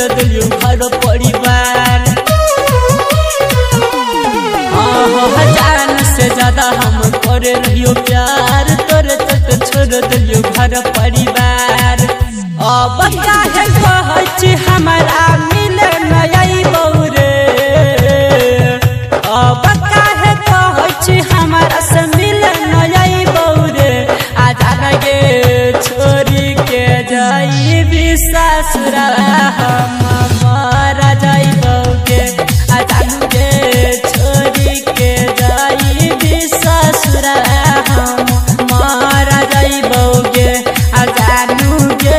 दिलियो घर परिवार। जान से ज्यादा हम करे रहियो प्यार, तोरे तक छोड़ दिलियो घर परिवार। अब काहे कहै छी हमरा मिले नई बौरे, अब काहे कहै छी हमरा से मिले नई बौरे। आजा गे छोरी के जाई ससुरा हम मरा जाइबोगे। आजा गे छोरी के जाई ससुरा हम मरा जाइबोगे। आजा गे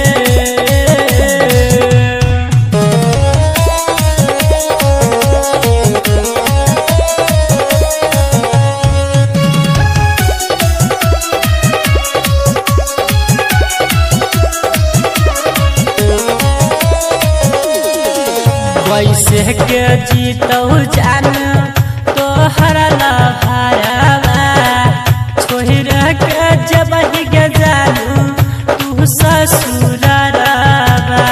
कैसे के जीतौ जान तोहर लभारवा। छोड़ के जबहि के जानू तू ससुररवा।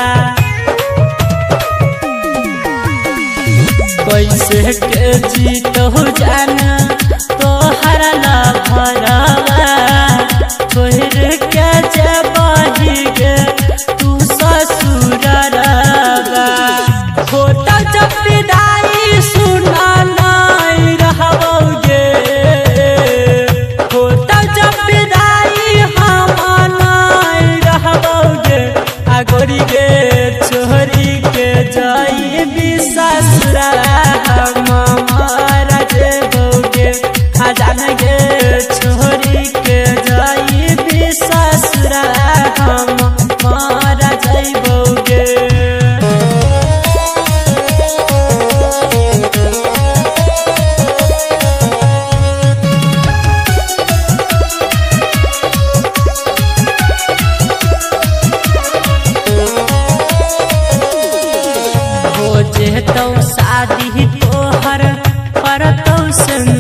कैसे के जीतौ जान तोहर लभारवा। छोड़ के जबहि के तू ससुररवा। होता जब विदाई सुना नहीं रहबोगे, होता जब विदाई हम नहीं रहबोगे। आगोरी गे छोरी के जाई ससुरा हम मरा जाइबोगे। आजा गे छोरी के जाई ससुरा हम मरा जाइबोगे। जेतौ शादी तोहर करतौ संग